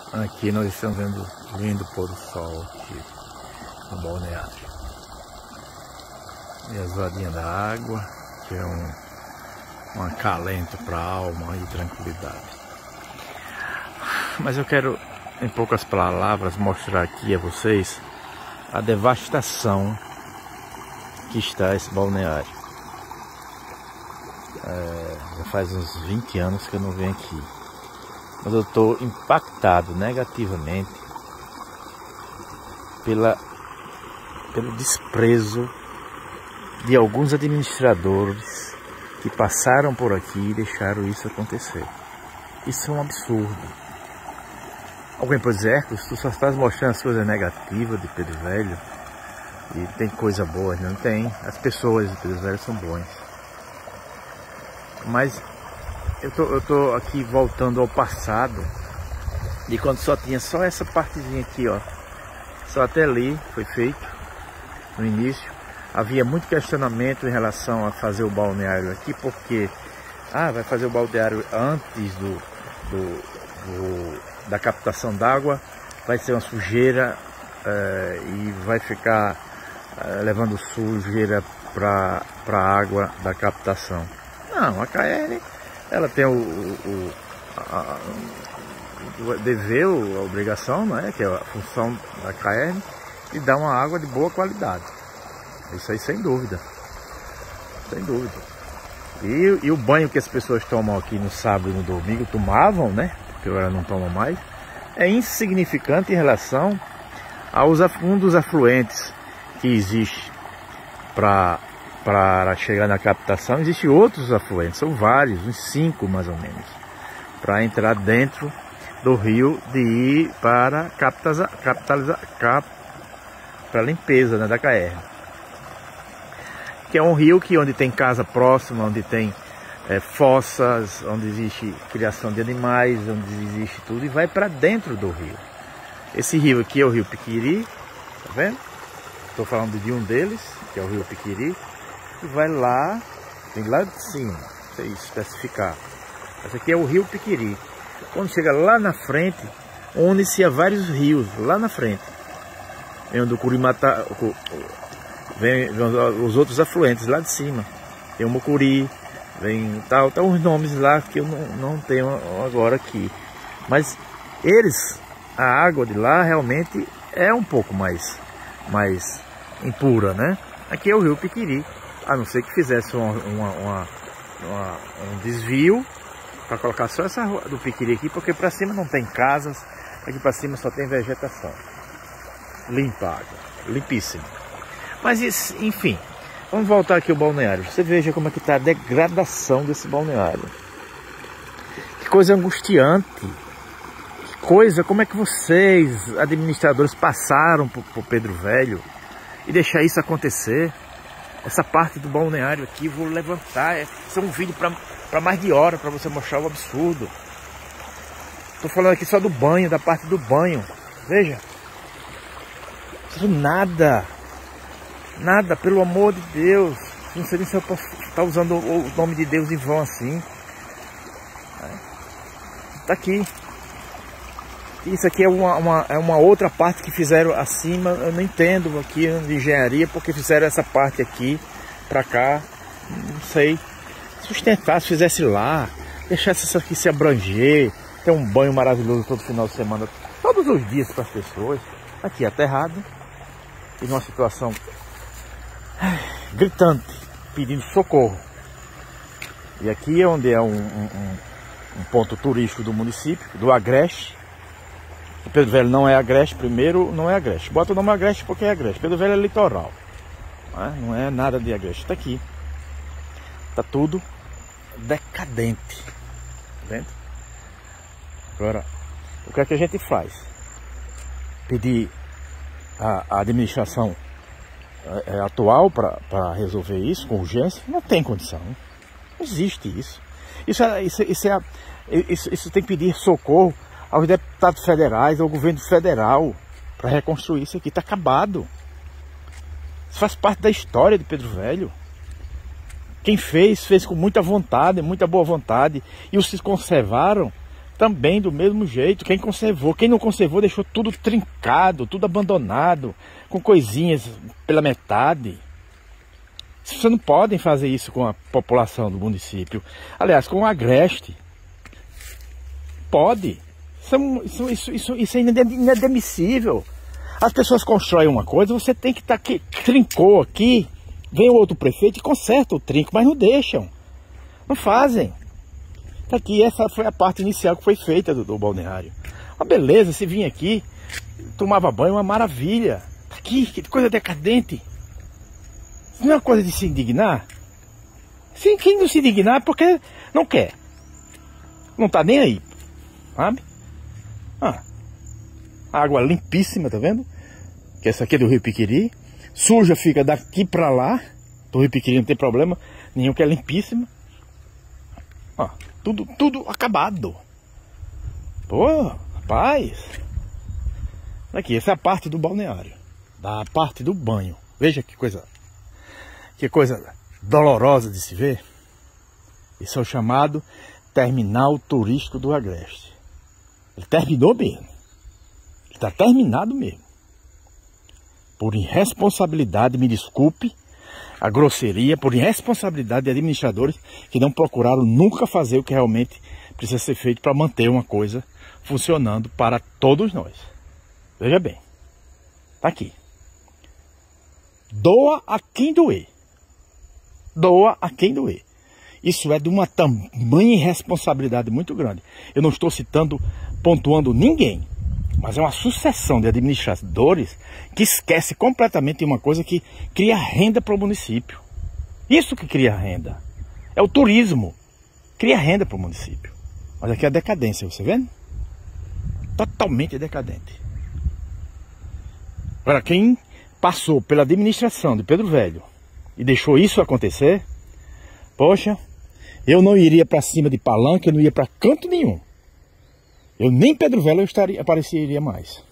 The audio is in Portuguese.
Aqui nós estamos vendo lindo pôr do sol aqui no balneário. E a zoadinha da água, que é um acalento para a alma e tranquilidade. Mas eu quero, em poucas palavras, mostrar aqui a vocês a devastação que está esse balneário. Já faz uns 20 anos que eu não venho aqui. Mas eu estou impactado negativamente pelo desprezo de alguns administradores que passaram por aqui e deixaram isso acontecer. Isso é um absurdo. Alguém pode dizer, tu só estás mostrando as coisas negativas de Pedro Velho e tem coisa boa. Não tem. As pessoas de Pedro Velho são boas. Mas eu tô aqui voltando ao passado, de quando só tinha só essa partezinha aqui, ó. Só até ali foi feito, no início. Havia muito questionamento em relação a fazer o balneário aqui, porque vai fazer o balneário antes da captação d'água, vai ser uma sujeira e vai ficar levando sujeira para a água da captação. Não, a KR, ela tem o dever, a obrigação, né, que é a função da KR, de dar uma água de boa qualidade. Isso aí sem dúvida. Sem dúvida. E o banho que as pessoas tomam aqui no sábado e no domingo, tomavam, né, porque agora não tomam mais, é insignificante em relação aos um dos afluentes que existe para chegar na captação. Existem outros afluentes, são vários, uns 5 mais ou menos, para entrar dentro do rio, de ir para para a limpeza, né, da KR, que é um rio onde tem casa próxima, onde tem fossas, onde existe criação de animais, onde existe tudo, e vai para dentro do rio. Esse rio aqui é o rio Piquiri, tá vendo? Estou falando de um deles, que é o rio Piquiri, e vai lá, tem lá de cima, não sei especificar. Esse aqui é o rio Piquiri. Quando chega lá na frente, une-se a vários rios, lá na frente. Vem o do Curimatá, vem os outros afluentes lá de cima. Tem o Mucuri, vem tal, os nomes lá que eu não tenho agora aqui. Mas a água de lá realmente é um pouco mais impura, né? Aqui é o rio Piquiri, a não ser que fizesse um desvio para colocar só essa rua do Piquiri aqui, porque para cima não tem casas, aqui para cima só tem vegetação. Limpa a água, limpíssima. Mas enfim, vamos voltar aqui ao balneário. Você veja como é que está a degradação desse balneário. Que coisa angustiante. Que coisa, como é que vocês, administradores, passaram por Pedro Velho e deixar isso acontecer? Essa parte do balneário aqui, vou levantar. Isso é um vídeo para mais de hora, para você mostrar o absurdo. Estou falando aqui só do banho, da parte do banho. Veja. Isso nada. Nada, pelo amor de Deus. Não sei nem se eu posso estar usando o nome de Deus em vão assim. Tá aqui. Isso aqui é uma outra parte que fizeram acima. Eu não entendo aqui de engenharia porque fizeram essa parte aqui pra cá. Não sei. Sustentar, se fizesse lá, deixasse isso aqui se abranger, ter um banho maravilhoso todo final de semana, todos os dias para as pessoas. Aqui aterrado e numa situação gritante, pedindo socorro. E aqui é onde é um ponto turístico do município, do Agreste. O Pedro Velho não é Agreste, primeiro não é Agreste. Bota o nome Agreste porque é Agreste. Pedro Velho é litoral, não é nada de Agreste. Está aqui, está tudo decadente, tá vendo? Agora, o que é que a gente faz? Pedir a administração atual para resolver isso com urgência? Não tem condição, não existe isso. Isso tem que pedir socorro aos deputados federais, ao governo federal, para reconstruir isso aqui. Está acabado. Isso faz parte da história de Pedro Velho. Quem fez com muita vontade, muita boa vontade, e os que conservaram também do mesmo jeito. Quem conservou, quem não conservou deixou tudo trincado, tudo abandonado, com coisinhas pela metade. Vocês não podem fazer isso com a população do município. Aliás, com o Agreste. Pode. Isso é inadmissível. As pessoas constroem uma coisa, você tem que estar aqui, trincou aqui, vem o outro prefeito e conserta o trinco, mas não deixam. Não fazem. Tá aqui, essa foi a parte inicial que foi feita do balneário. Uma beleza, se vinha aqui, tomava banho, uma maravilha. Tá aqui, que coisa decadente. Isso não é uma coisa de se indignar? Sim, quem não se indignar é porque não quer. Não tá nem aí, sabe? Água limpíssima, tá vendo? Que essa aqui é do Rio Piquiri. Suja fica daqui pra lá. Do Rio Piquiri não tem problema nenhum, que é limpíssima. Tudo acabado. Pô, rapaz. Aqui, essa é a parte do balneário. Da parte do banho. Veja que coisa dolorosa de se ver. Isso é o chamado terminal turístico do Agreste. Ele terminou mesmo. Ele está terminado mesmo. Por irresponsabilidade, me desculpe a grosseria, por irresponsabilidade de administradores que não procuraram nunca fazer o que realmente precisa ser feito para manter uma coisa funcionando para todos nós. Veja bem. Está aqui. Doa a quem doer. Doa a quem doer. Isso é de uma tamanha irresponsabilidade muito grande. Eu não estou pontuando ninguém, mas é uma sucessão de administradores que esquece completamente de uma coisa que cria renda para o município. Isso que cria renda. É o turismo. Cria renda para o município. Mas aqui é a decadência, você vendo? Totalmente decadente. Agora, quem passou pela administração de Pedro Velho e deixou isso acontecer, poxa, eu não iria para cima de palanque, eu não ia para canto nenhum. Eu nem Pedro Velho apareceria mais.